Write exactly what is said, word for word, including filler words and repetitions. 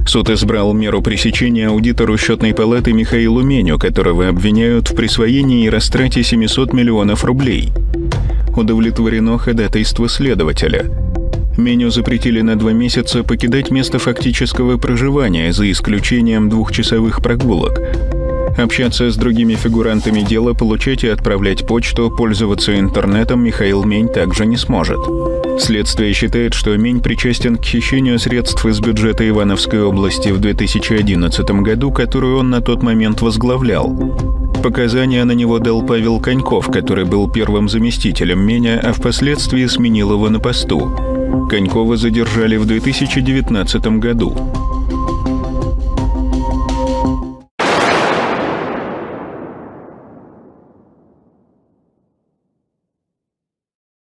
Суд избрал меру пресечения аудитору счетной палаты Михаилу Меню, которого обвиняют в присвоении и растрате семисот миллионов рублей. Удовлетворено ходатайство следователя. Меню запретили на два месяца покидать место фактического проживания, за исключением двухчасовых прогулок. Общаться с другими фигурантами дела, получать и отправлять почту, пользоваться интернетом Михаил Мень также не сможет. Следствие считает, что Мень причастен к хищению средств из бюджета Ивановской области в две тысячи одиннадцатом году, которую он на тот момент возглавлял. Показания на него дал Павел Коньков, который был первым заместителем Меня, а впоследствии сменил его на посту. Конькова задержали в две тысячи девятнадцатом году.